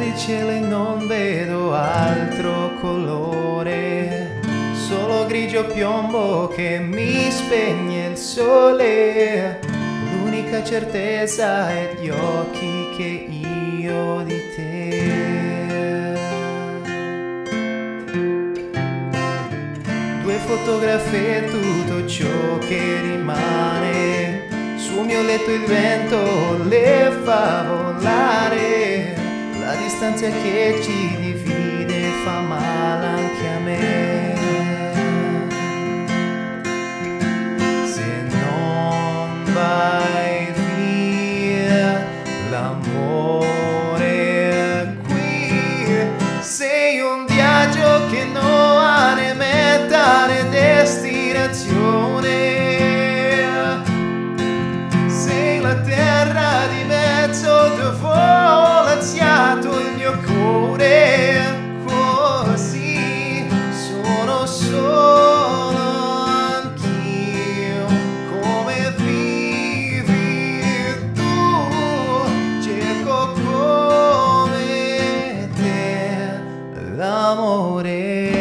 il cielo e non vedo altro colore, solo grigio piombo che mi spegne il sole. L'unica certezza è gli occhi che io ho di te. Due fotografie e tutto ciò che rimane, sul mio letto il vento le fa volare. La distanza che ci divide fa male anche a me. Se non vai via, l'amore è qui. Sei un viaggio che non ha né meta né destinazione. La terra di mezzo dove ho laziato il mio cuore, così sono solo anch'io. Come vivi tu, cerco come te l'amore.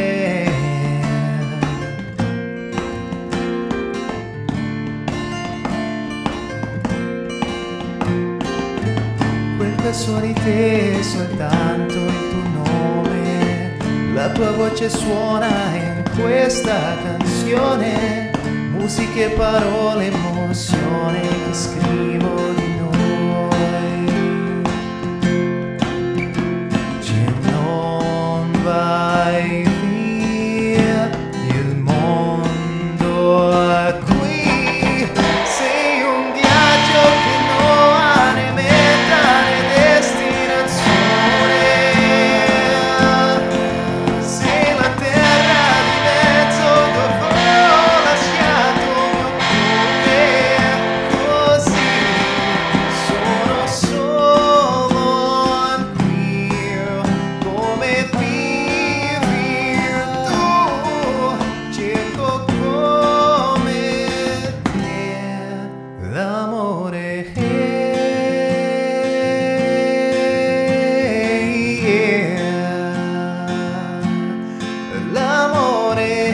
Penso di te, soltanto il tuo nome, la tua voce suona in questa canzone, musica e parole, emozione che scrivo di noi. Se non vai via, il mondo è qui. Sei un viaggio che non ha né meta né destinazione. Sei la terra di mezzo dove ho lasciato il mio cuore, così sono solo anch'io. Come vivi tu, cerco come te l'amore. L'amore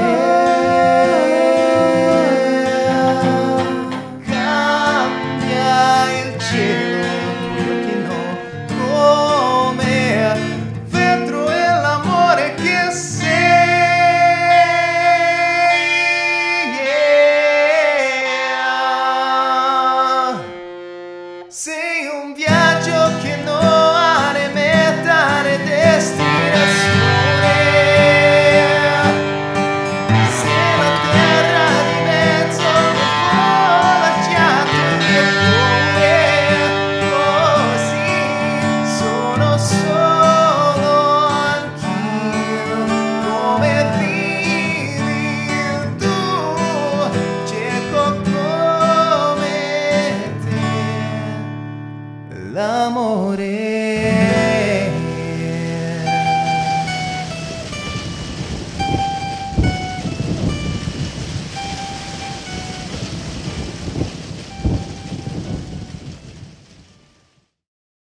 cambia il cielo, che no, come vetro è l'amore che sei un viaggio che non ha né meta né destinazione. Sei la terra di mezzo dove ho lasciato il mio cuore, così sono solo anch'io. Come vivi tu, cerco come te l'amore.